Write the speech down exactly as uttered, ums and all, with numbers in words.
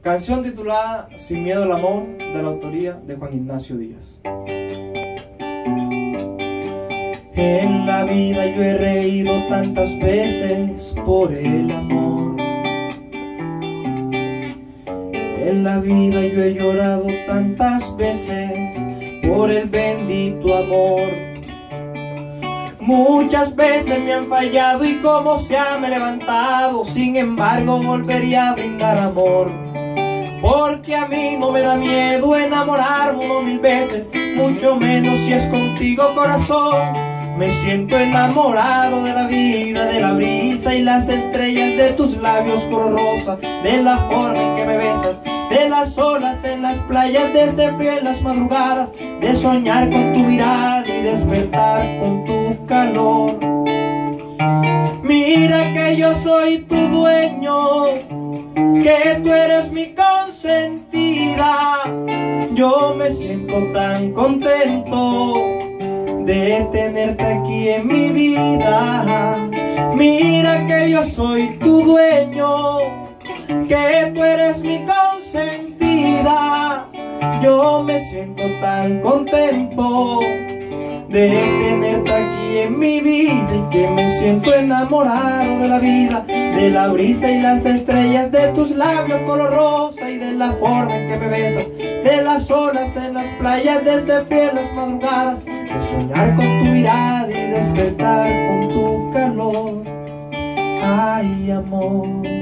Canción titulada Sin miedo al amor, de la autoría de Juan Ignacio Díaz. En la vida yo he reído tantas veces por el amor. En la vida yo he llorado tantas veces por el bendito amor. Muchas veces me han fallado y como sea me he levantado. Sin embargo volvería a brindar amor, porque a mí no me da miedo enamorarme uno mil veces, mucho menos si es contigo, corazón. Me siento enamorado de la vida, de la brisa y las estrellas, de tus labios color rosa, de la forma en que me besas, de las olas en las playas, de ese frío en las madrugadas, de soñar con tu mirada y despertar con tu calor. Mira que yo soy tu dueño, que tú eres mi consentida. Yo me siento tan contento de tenerte aquí en mi vida. Mira que yo soy tu dueño, que tú eres mi consentida. Yo me siento tan contento de tenerte aquí en mi vida, y que me siento enamorado de la vida, de la brisa y las estrellas, de tus labios color rosa y de la forma en que me besas, de las olas en las playas, de ese frío en las madrugadas, de soñar con tu mirada y despertar con tu calor. Ay, amor.